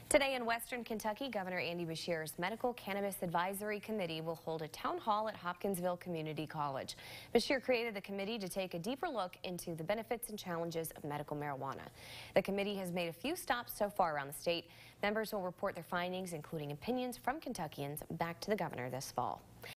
Today in Western Kentucky, Governor Andy Beshear's Medical Cannabis Advisory Committee will hold a town hall at Hopkinsville Community College. Beshear created the committee to take a deeper look into the benefits and challenges of medical marijuana. The committee has made a few stops so far around the state. Members will report their findings, including opinions from Kentuckians, back to the governor this fall.